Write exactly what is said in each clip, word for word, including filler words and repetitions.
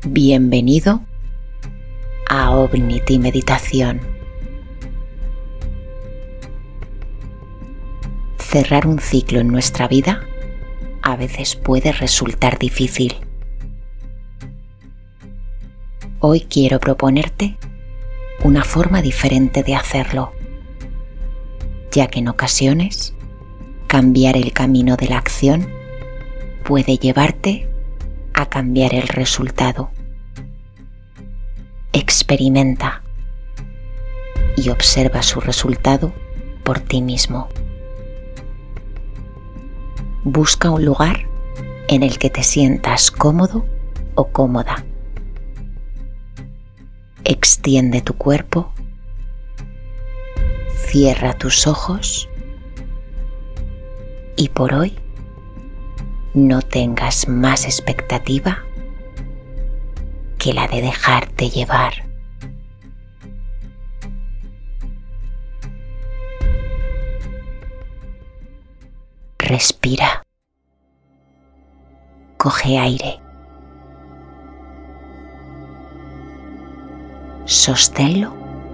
Bienvenido a Omnity Meditación. Cerrar un ciclo en nuestra vida a veces puede resultar difícil. Hoy quiero proponerte una forma diferente de hacerlo, ya que en ocasiones cambiar el camino de la acción puede llevarte a cambiar el resultado. Experimenta y observa su resultado por ti mismo. Busca un lugar en el que te sientas cómodo o cómoda. Extiende tu cuerpo, cierra tus ojos y por hoy no tengas más expectativa que la de dejarte llevar. Respira. Coge aire. Sosténlo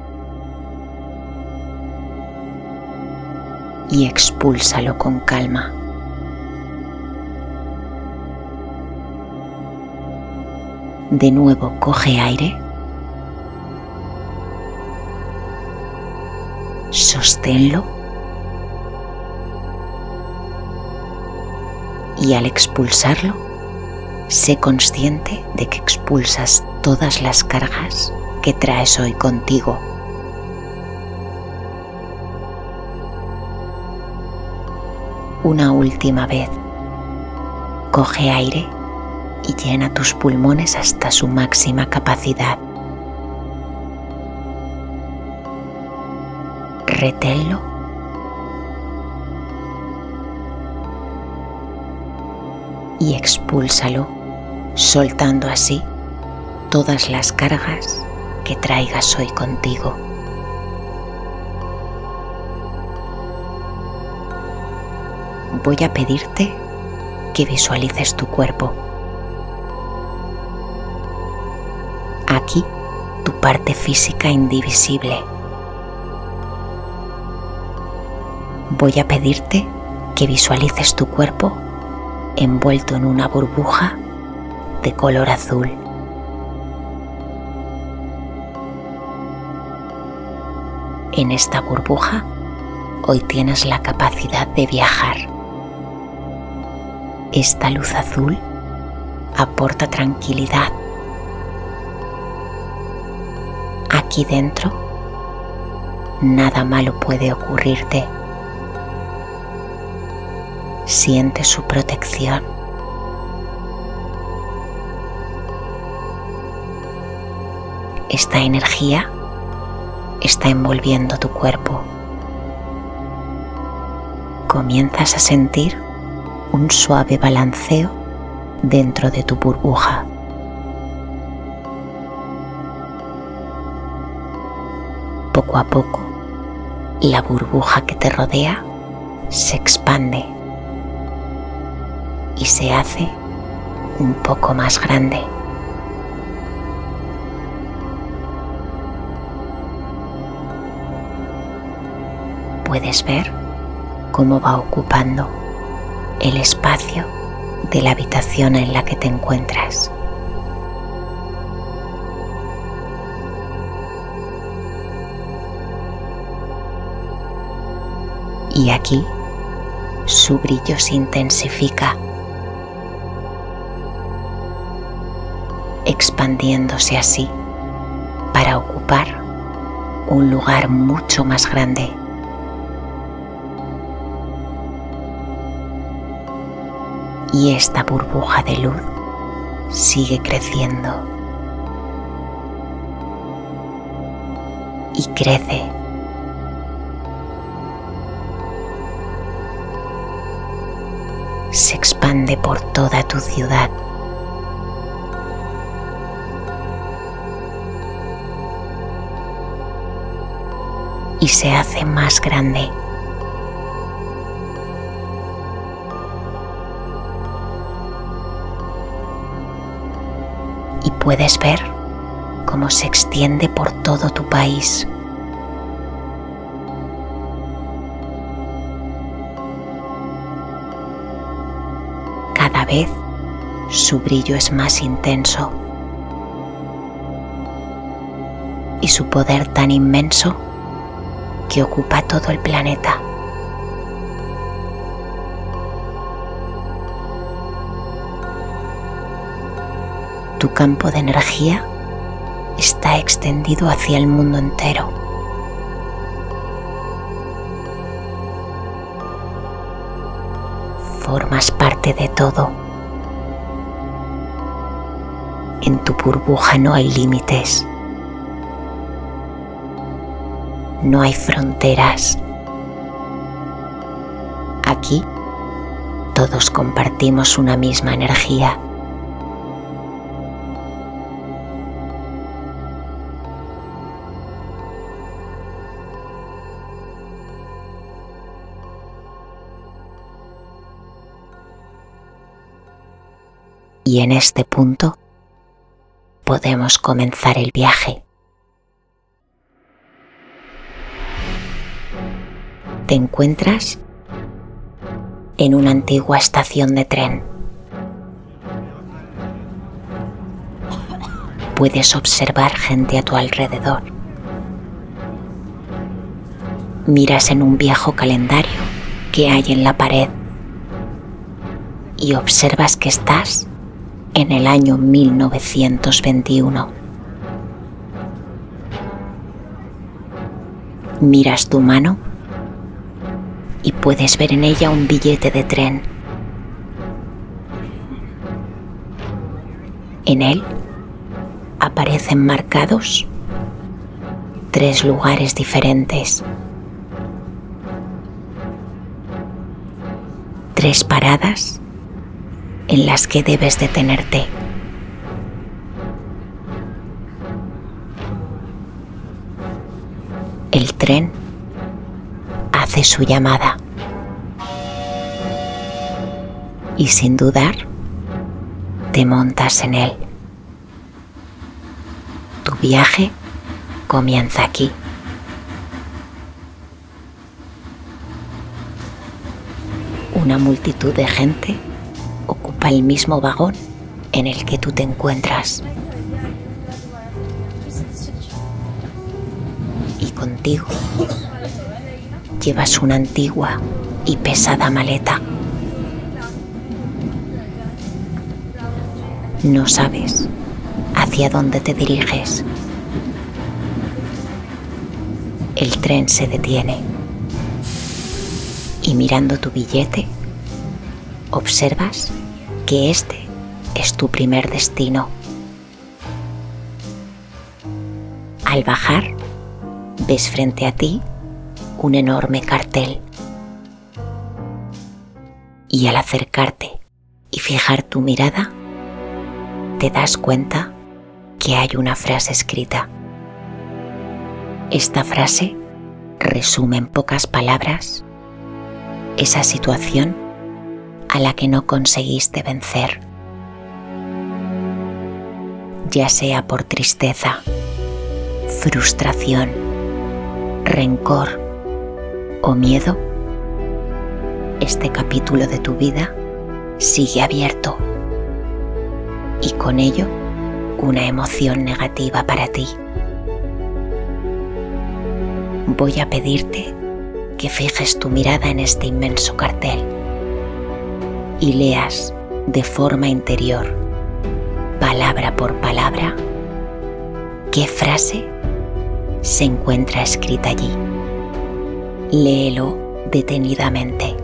y expúlsalo con calma. De nuevo coge aire. Sosténlo y al expulsarlo, sé consciente de que expulsas todas las cargas que traes hoy contigo. Una última vez, coge aire y llena tus pulmones hasta su máxima capacidad. Reténlo y expúlsalo, soltando así todas las cargas que traigas hoy contigo. Voy a pedirte que visualices tu cuerpo. Aquí, tu parte física indivisible. Voy a pedirte que visualices tu cuerpo envuelto en una burbuja de color azul. En esta burbuja, hoy tienes la capacidad de viajar. Esta luz azul aporta tranquilidad. Aquí dentro, nada malo puede ocurrirte. Siente su protección. Esta energía está envolviendo tu cuerpo. Comienzas a sentir un suave balanceo dentro de tu burbuja. Poco a poco, la burbuja que te rodea se expande y se hace un poco más grande. Puedes ver cómo va ocupando el espacio de la habitación en la que te encuentras. Y aquí su brillo se intensifica, expandiéndose así para ocupar un lugar mucho más grande. Y esta burbuja de luz sigue creciendo y crece. Se expande por toda tu ciudad. Y se hace más grande. puedes ver cómo se extiende por todo tu país. Cada vez su brillo es más intenso y su poder tan inmenso que ocupa todo el planeta. Tu campo de energía está extendido hacia el mundo entero. Formas parte de todo. En tu burbuja no hay límites. No hay fronteras. Aquí todos compartimos una misma energía. Y en este punto podemos comenzar el viaje. Te encuentras en una antigua estación de tren. Puedes observar gente a tu alrededor. Miras en un viejo calendario que hay en la pared y observas que estás en el año mil novecientos veintiuno. Miras tu mano y puedes ver en ella un billete de tren. En él aparecen marcados tres lugares diferentes, tres paradas en las que debes detenerte. El tren hace su llamada y sin dudar te montas en él. Tu viaje comienza aquí. Una multitud de gente ocupa el mismo vagón en el que tú te encuentras. Y contigo llevas una antigua y pesada maleta. No sabes hacia dónde te diriges. El tren se detiene y mirando tu billete observas que este es tu primer destino. Al bajar, ves frente a ti un enorme cartel. Y al acercarte y fijar tu mirada, te das cuenta que hay una frase escrita. Esta frase resume en pocas palabras esa situación a la que no conseguiste vencer. Ya sea por tristeza, frustración, rencor o miedo, este capítulo de tu vida sigue abierto y con ello una emoción negativa para ti. Voy a pedirte que fijes tu mirada en este inmenso cartel y leas de forma interior, palabra por palabra, qué frase se encuentra escrita allí. Léelo detenidamente.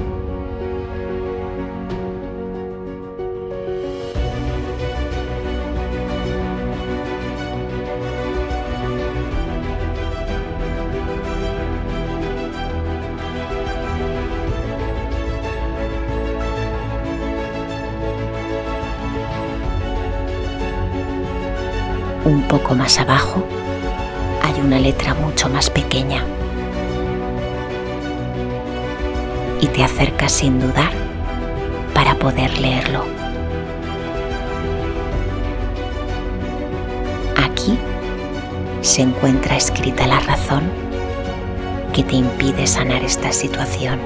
Un poco más abajo hay una letra mucho más pequeña y te acercas sin dudar para poder leerlo. se encuentra escrita la razón que te impide sanar esta situación.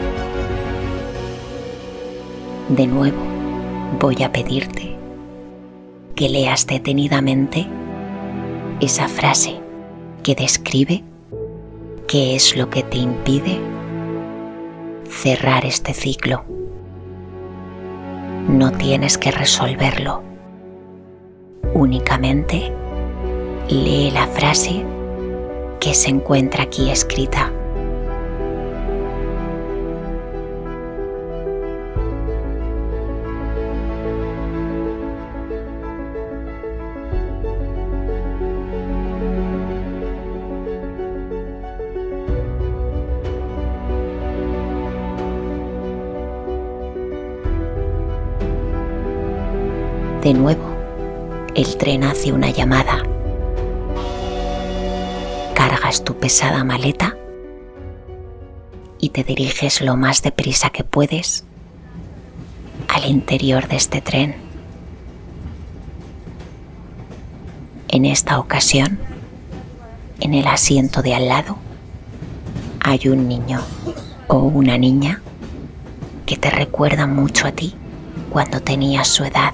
De nuevo, voy a pedirte que leas detenidamente esa frase que describe qué es lo que te impide cerrar este ciclo. No tienes que resolverlo, únicamente lee la frase que se encuentra aquí escrita. De nuevo, el tren hace una llamada. Cargas tu pesada maleta y te diriges lo más deprisa que puedes al interior de este tren. En esta ocasión, en el asiento de al lado, hay un niño o una niña que te recuerda mucho a ti cuando tenías su edad.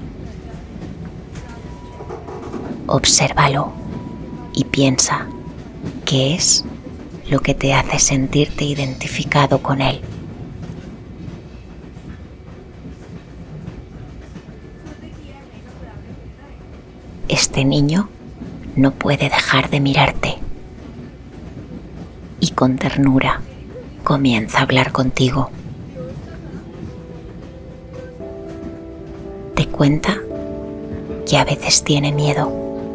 Obsérvalo y piensa qué es lo que te hace sentirte identificado con él. Este niño no puede dejar de mirarte y con ternura comienza a hablar contigo. Te cuenta que a veces tiene miedo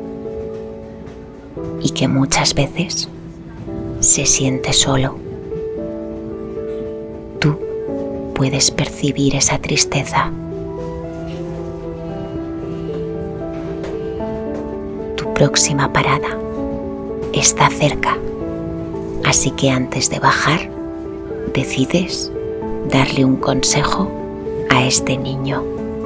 y que muchas veces se siente solo. Tú puedes percibir esa tristeza. Tu próxima parada está cerca, así que antes de bajar, decides darle un consejo a este niño.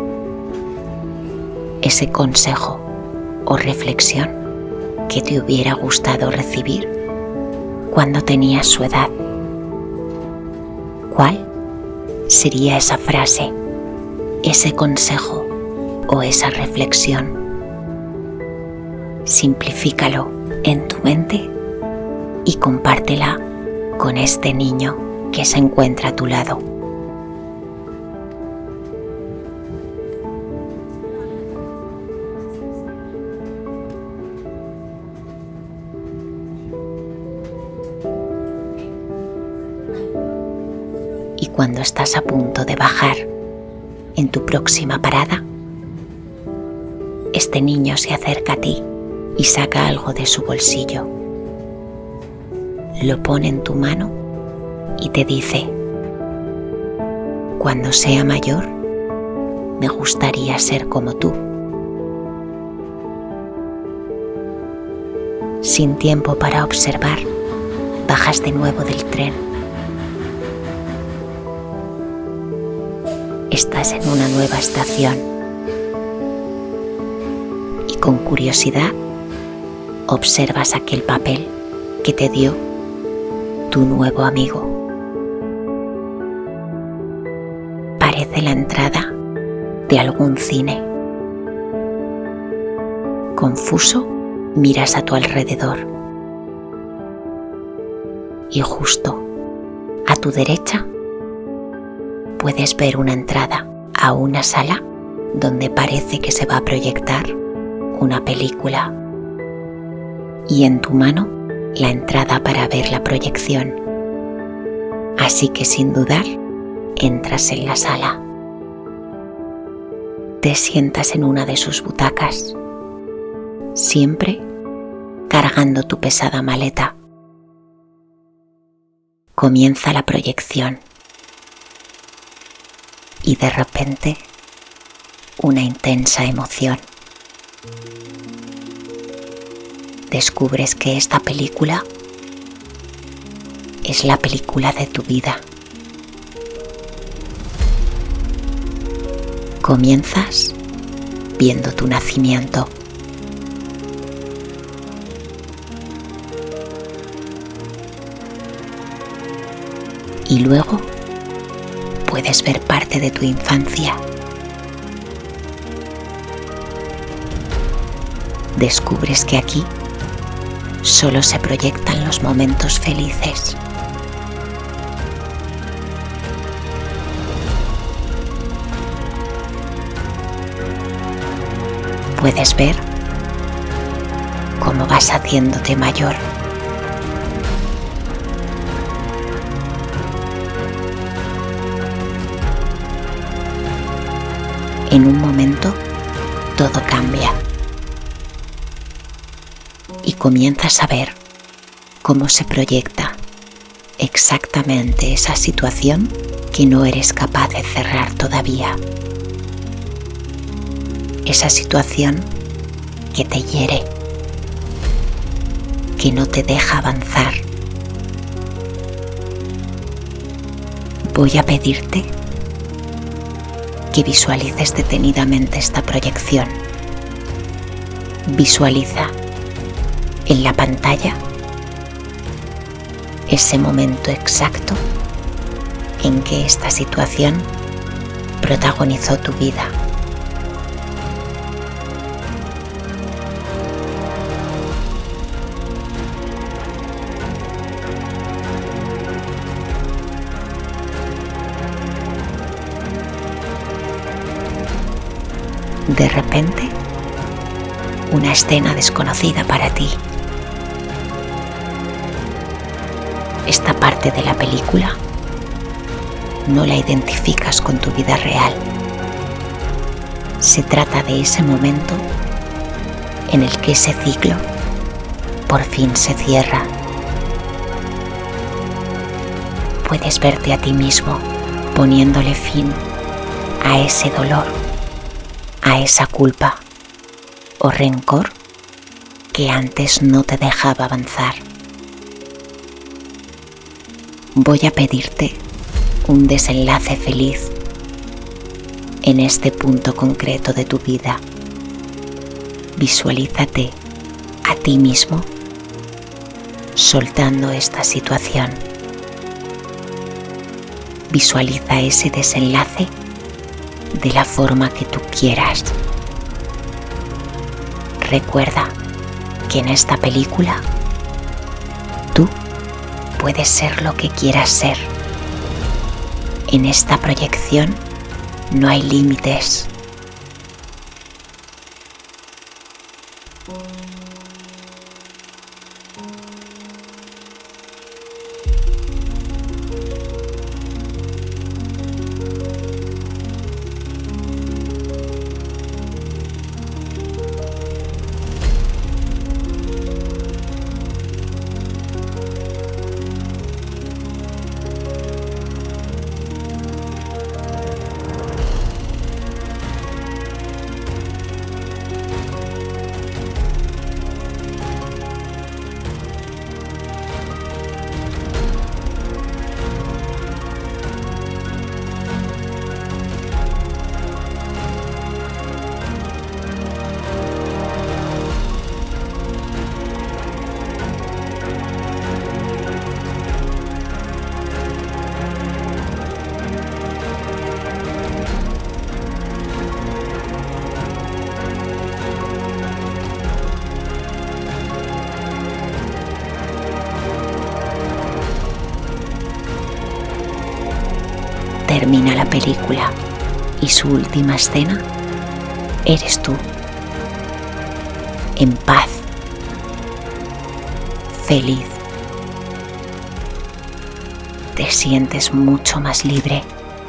Ese consejo o reflexión que te hubiera gustado recibir cuando tenías su edad. ¿Cuál sería esa frase, ese consejo o esa reflexión? Simplifícalo en tu mente y compártela con este niño que se encuentra a tu lado. Y cuando estás a punto de bajar en tu próxima parada, este niño se acerca a ti y saca algo de su bolsillo. Lo pone en tu mano y te dice: cuando sea mayor, me gustaría ser como tú. Sin tiempo para observar, bajas de nuevo del tren. Estás en una nueva estación y con curiosidad observas aquel papel que te dio tu nuevo amigo. Parece la entrada de algún cine. Confuso, miras a tu alrededor y justo a tu derecha puedes ver una entrada a una sala donde parece que se va a proyectar una película y en tu mano la entrada para ver la proyección. Así que sin dudar, entras en la sala. Te sientas en una de sus butacas, siempre cargando tu pesada maleta. Comienza la proyección. Y de repente, una intensa emoción. Descubres que esta película es la película de tu vida. Comienzas viendo tu nacimiento. y luego puedes ver parte de tu infancia. Descubres que aquí solo se proyectan los momentos felices. Puedes ver cómo vas haciéndote mayor. En un momento todo cambia y comienzas a ver cómo se proyecta exactamente esa situación que no eres capaz de cerrar todavía. Esa situación que te hiere, que no te deja avanzar. Voy a pedirte que visualices detenidamente esta proyección. Visualiza en la pantalla ese momento exacto en que esta situación protagonizó tu vida. De repente, una escena desconocida para ti. Esta parte de la película no la identificas con tu vida real. Se trata de ese momento en el que ese ciclo por fin se cierra. Puedes verte a ti mismo poniéndole fin a ese dolor, a esa culpa o rencor que antes no te dejaba avanzar. Voy a pedirte un desenlace feliz en este punto concreto de tu vida. Visualízate a ti mismo soltando esta situación. Visualiza ese desenlace de la forma que tú quieras. Recuerda que en esta película tú puedes ser lo que quieras ser. En esta proyección no hay límites. Termina la película y su última escena eres tú, en paz, feliz. Te sientes mucho más libre.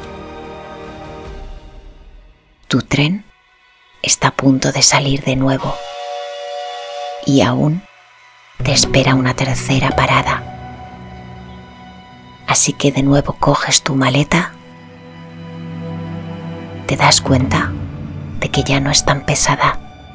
Tu tren está a punto de salir de nuevo y aún te espera una tercera parada. Así que de nuevo coges tu maleta. Te das cuenta de que ya no es tan pesada.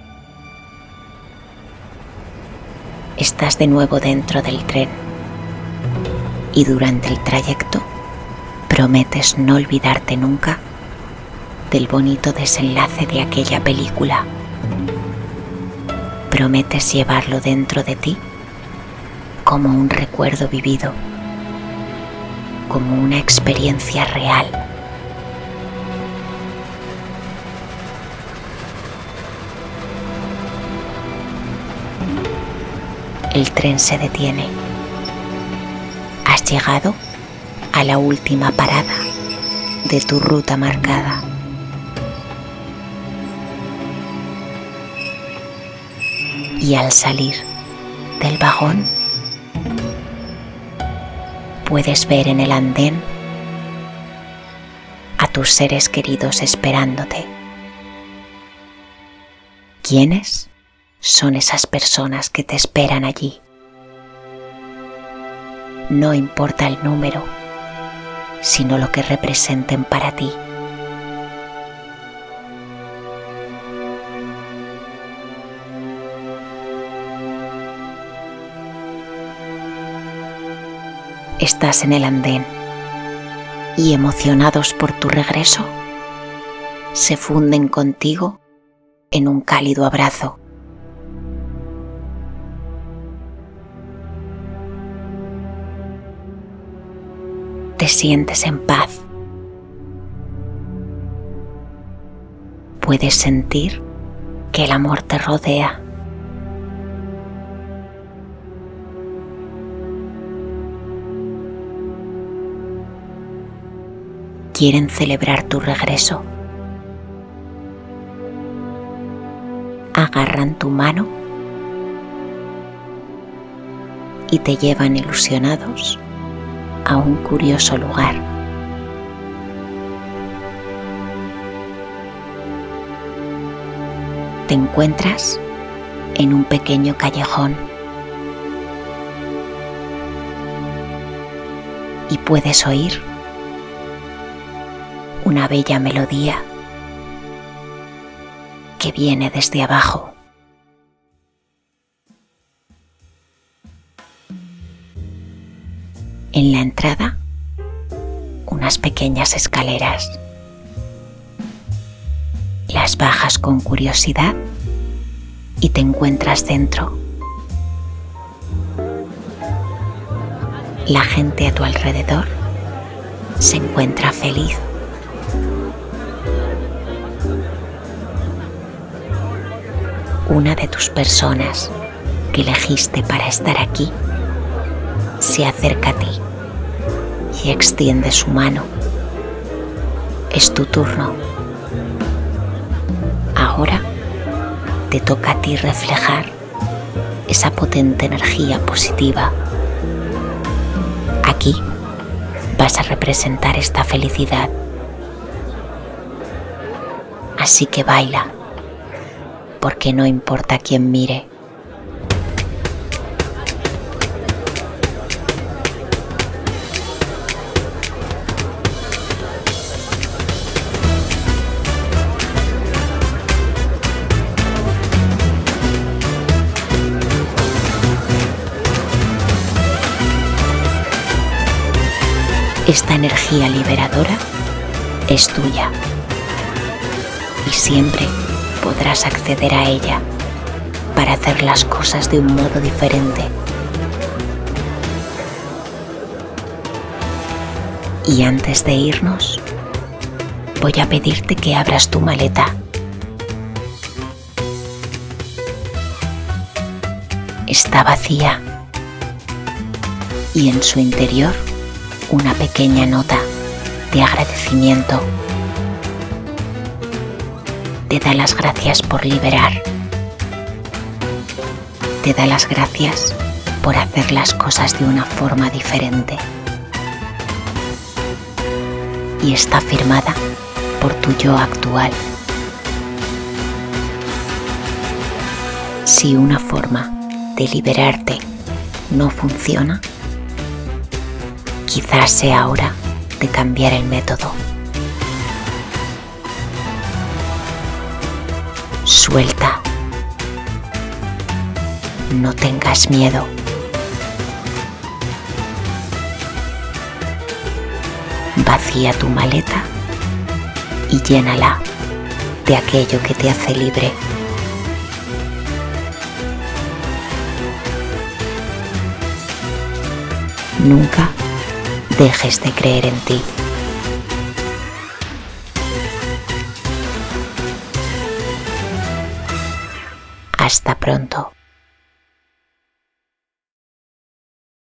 Estás de nuevo dentro del tren y durante el trayecto prometes no olvidarte nunca del bonito desenlace de aquella película. Prometes llevarlo dentro de ti como un recuerdo vivido, como una experiencia real. El tren se detiene. Has llegado a la última parada de tu ruta marcada. Y al salir del vagón, puedes ver en el andén a tus seres queridos esperándote. ¿Quiénes son esas personas que te esperan allí? No importa el número, sino lo que representen para ti. Estás en el andén y, emocionados por tu regreso, se funden contigo en un cálido abrazo. Te sientes en paz. Puedes sentir que el amor te rodea. Quieren celebrar tu regreso. Agarran tu mano y te llevan ilusionados a un curioso lugar. Te encuentras en un pequeño callejón y puedes oír una bella melodía que viene desde abajo. En la entrada, unas pequeñas escaleras. Las bajas con curiosidad y te encuentras dentro. La gente a tu alrededor se encuentra feliz. Una de tus personas que elegiste para estar aquí se acerca a ti y extiende su mano. Es tu turno. Ahora te toca a ti reflejar esa potente energía positiva. Aquí vas a representar esta felicidad. Así que baila, porque no importa quién mire. Esta energía liberadora es tuya y siempre podrás acceder a ella para hacer las cosas de un modo diferente. Y antes de irnos, voy a pedirte que abras tu maleta. Está vacía y en su interior una pequeña nota de agradecimiento. Te da las gracias por liberar. Te da las gracias por hacer las cosas de una forma diferente. Y está firmada por tu yo actual. Si una forma de liberarte no funciona, quizás sea hora de cambiar el método. Suelta. No tengas miedo. Vacía tu maleta y llénala de aquello que te hace libre. Nunca dejes de creer en ti. Hasta pronto.